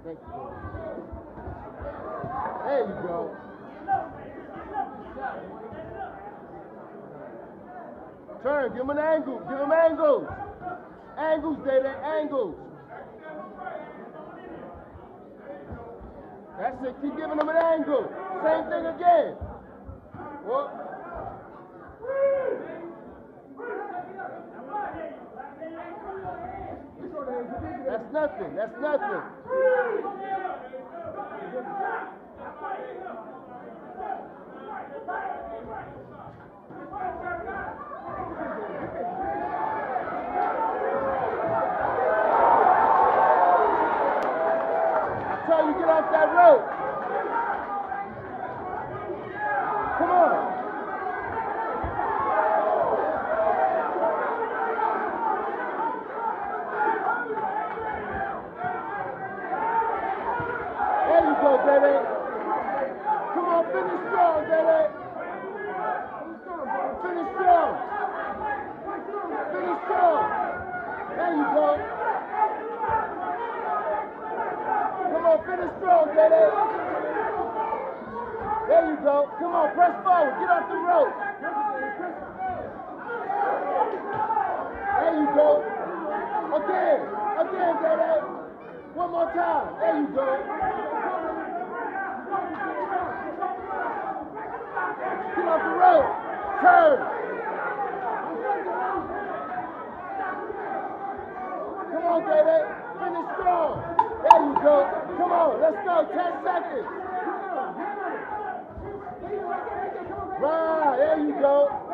Thank you. There you go. Turn, give him an angle. Give him angles. Angles, Dede, angles. That's it. Keep giving him an angle. Same thing again. What? That's nothing. That's nothing. I tell you, get off that rope. Come on. There you go, Dede. Come on, finish strong, Dede. Finish strong. Finish strong. There you go. Come on, finish strong, Dede. There you go. Come on, press forward. Get off the rope. There you go. Again. Again, Dede. One more time. There you go. Get off the rope. Turn. Come on, Dede. Finish strong. There you go. Come on, let's go. 10 seconds. Right, there you go.